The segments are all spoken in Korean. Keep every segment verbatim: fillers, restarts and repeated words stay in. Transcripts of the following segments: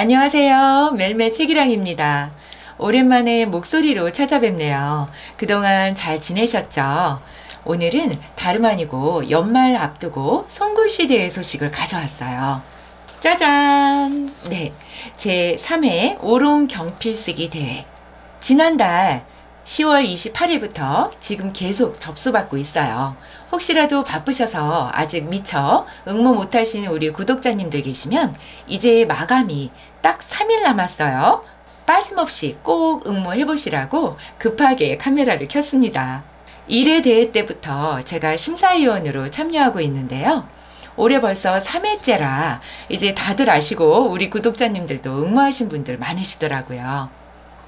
안녕하세요. 멜멜 책이랑입니다. 오랜만에 목소리로 찾아뵙네요. 그동안 잘 지내셨죠? 오늘은 다름 아니고 연말 앞두고 손글씨 대회 소식을 가져왔어요. 짜잔! 네, 제삼 회 오롬 경필쓰기 대회. 지난달 시월 이십팔일부터 지금 계속 접수받고 있어요. 혹시라도 바쁘셔서 아직 미처 응모 못하시는 우리 구독자님들 계시면 이제 마감이 딱 삼 일 남았어요. 빠짐없이 꼭 응모해보시라고 급하게 카메라를 켰습니다. 일 회 대회 때부터 제가 심사위원으로 참여하고 있는데요. 올해 벌써 삼 회째라 이제 다들 아시고 우리 구독자님들도 응모하신 분들 많으시더라고요.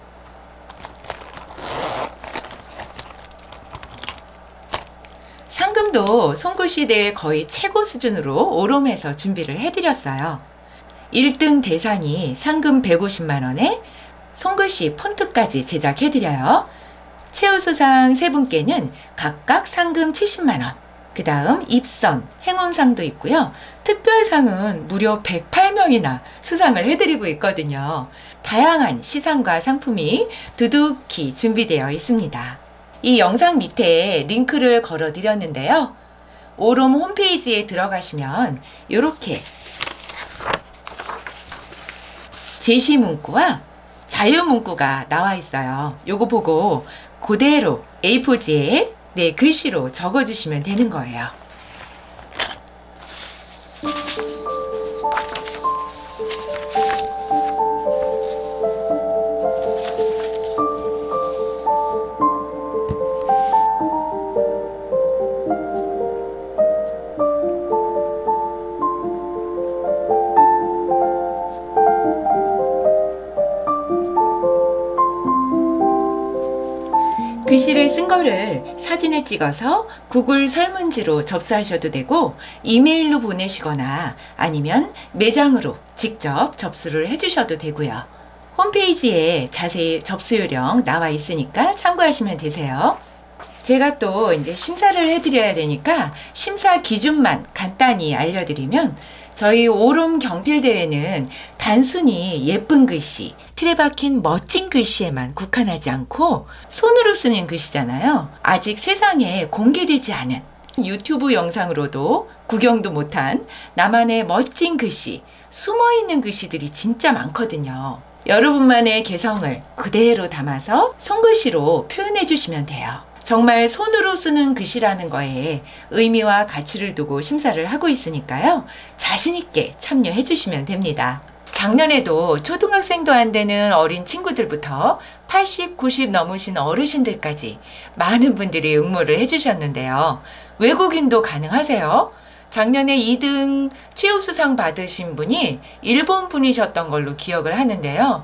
상금도 손글씨 대회 거의 최고 수준으로 오롬해서 준비를 해드렸어요. 일 등 대상이 상금 백오십만 원에 손글씨 폰트까지 제작해드려요. 최우수상 세 분께는 각각 상금 칠십만 원, 그 다음 입선, 행운상도 있고요. 특별상은 무려 백팔 명이나 수상을 해드리고 있거든요. 다양한 시상과 상품이 두둑히 준비되어 있습니다. 이 영상 밑에 링크를 걸어 드렸는데요. 오롬 홈페이지에 들어가시면 이렇게 제시 문구와 자유 문구가 나와 있어요. 요거 보고 그대로 에이 포지에 네, 글씨로 적어주시면 되는 거예요. 글씨를 쓴 거를 사진에 찍어서 구글 설문지로 접수하셔도 되고 이메일로 보내시거나 아니면 매장으로 직접 접수를 해주셔도 되고요. 홈페이지에 자세히 접수 요령 나와 있으니까 참고하시면 되세요. 제가 또 이제 심사를 해드려야 되니까 심사 기준만 간단히 알려드리면 저희 오롬 경필대회는 단순히 예쁜 글씨, 틀에 박힌 멋진 글씨에만 국한하지 않고 손으로 쓰는 글씨잖아요. 아직 세상에 공개되지 않은 유튜브 영상으로도 구경도 못한 나만의 멋진 글씨, 숨어있는 글씨들이 진짜 많거든요. 여러분만의 개성을 그대로 담아서 손글씨로 표현해 주시면 돼요. 정말 손으로 쓰는 글씨라는 거에 의미와 가치를 두고 심사를 하고 있으니까요. 자신있게 참여해 주시면 됩니다. 작년에도 초등학생도 안 되는 어린 친구들부터 팔십, 구십 넘으신 어르신들까지 많은 분들이 응모를 해주셨는데요. 외국인도 가능하세요. 작년에 이 등 최우수상 받으신 분이 일본 분이셨던 걸로 기억을 하는데요.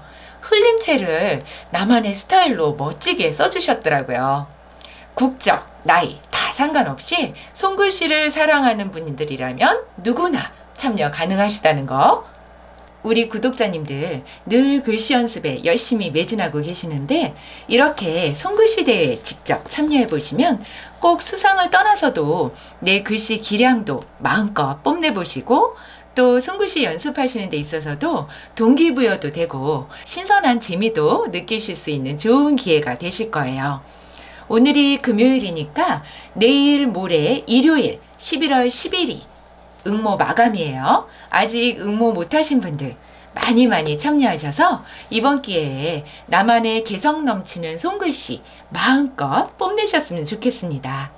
흘림체를 나만의 스타일로 멋지게 써주셨더라고요. 국적, 나이 다 상관없이 손글씨를 사랑하는 분들이라면 누구나 참여 가능하시다는 거. 우리 구독자님들 늘 글씨 연습에 열심히 매진하고 계시는데 이렇게 손글씨 대회에 직접 참여해 보시면 꼭 수상을 떠나서도 내 글씨 기량도 마음껏 뽐내보시고 또 손글씨 연습하시는 데 있어서도 동기부여도 되고 신선한 재미도 느끼실 수 있는 좋은 기회가 되실 거예요. 오늘이 금요일이니까 내일 모레 일요일 십일월 십일이 응모 마감이에요. 아직 응모 못하신 분들 많이 많이 참여하셔서 이번 기회에 나만의 개성 넘치는 손글씨 마음껏 뽐내셨으면 좋겠습니다.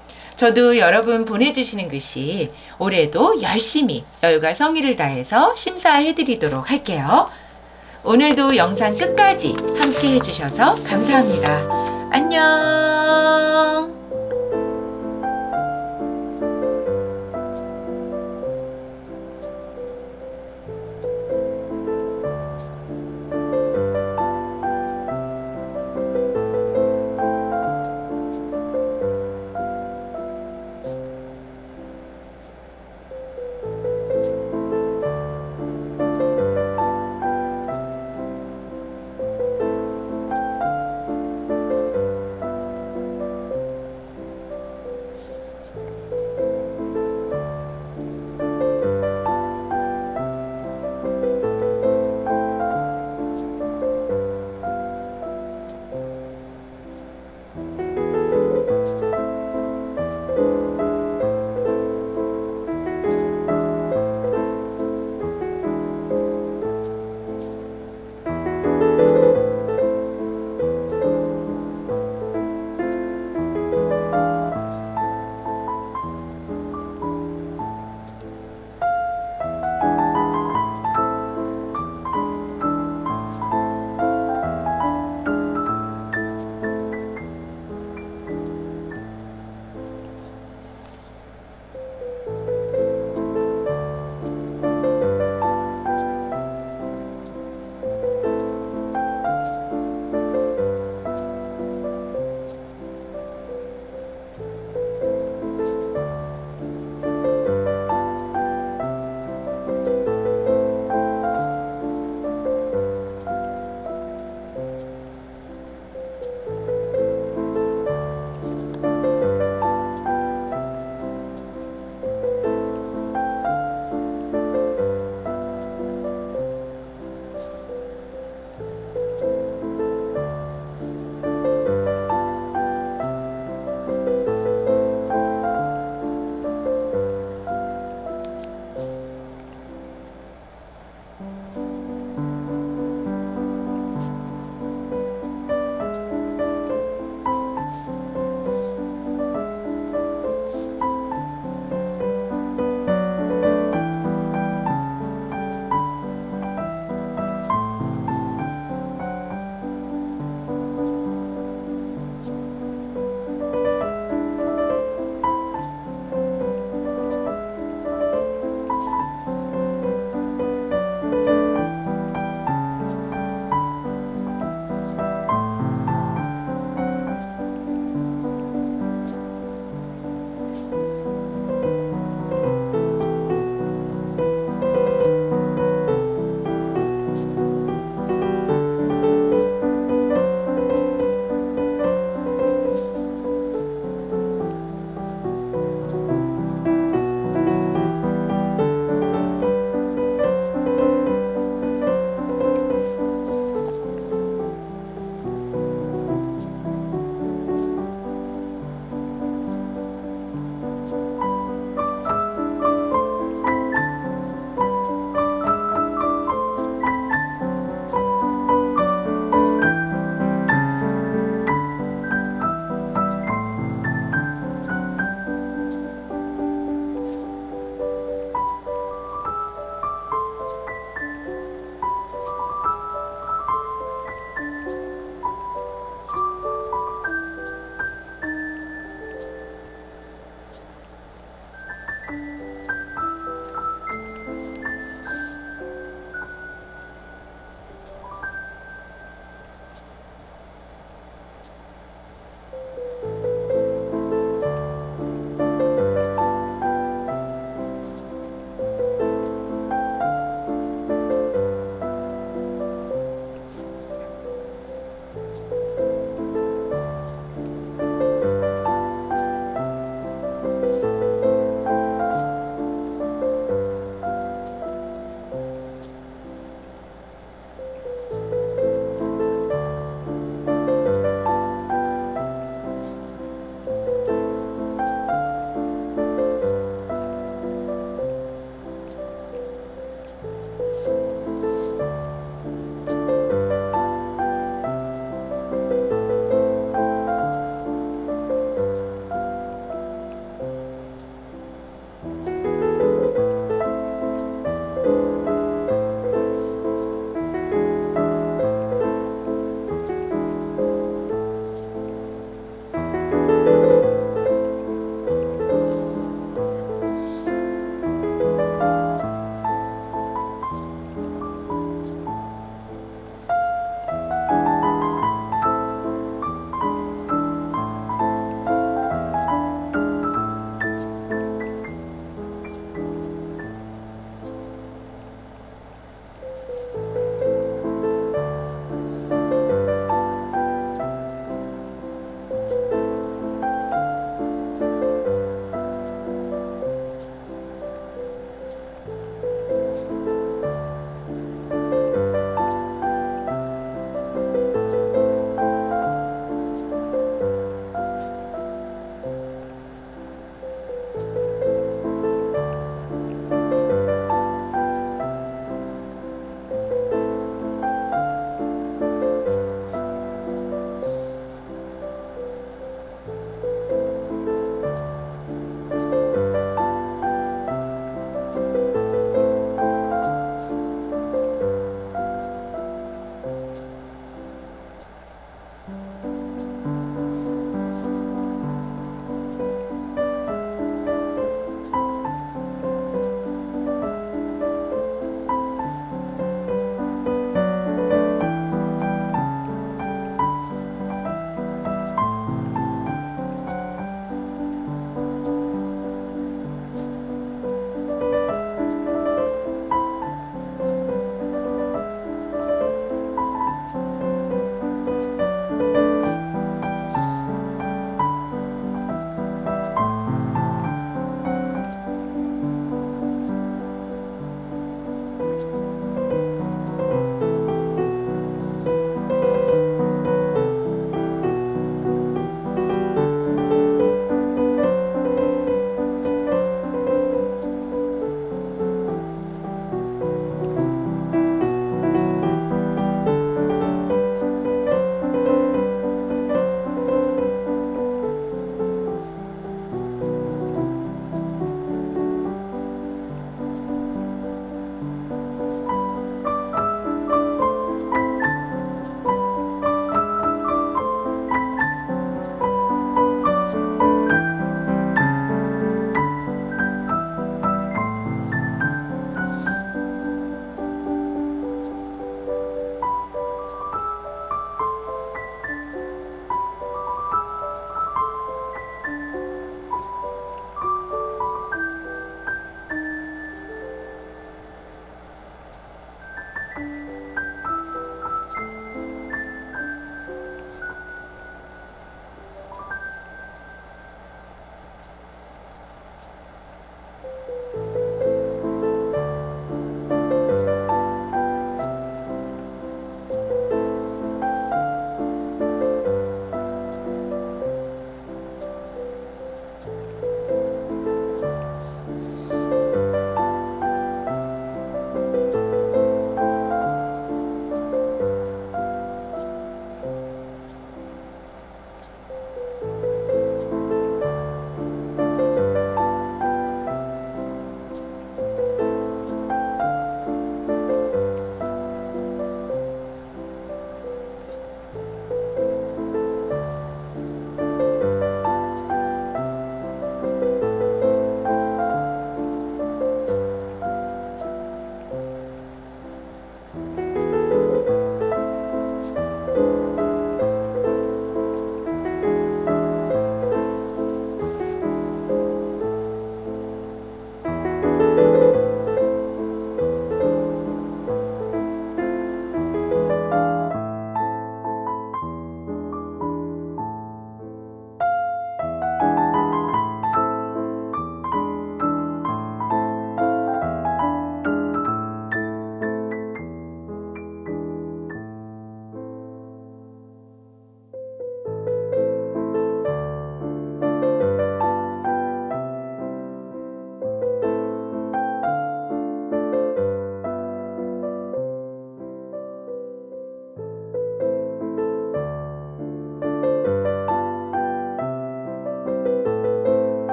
저도 여러분 보내주시는 글씨 올해도 열심히 열과 성의를 다해서 심사해드리도록 할게요. 오늘도 영상 끝까지 함께 해주셔서 감사합니다. 안녕.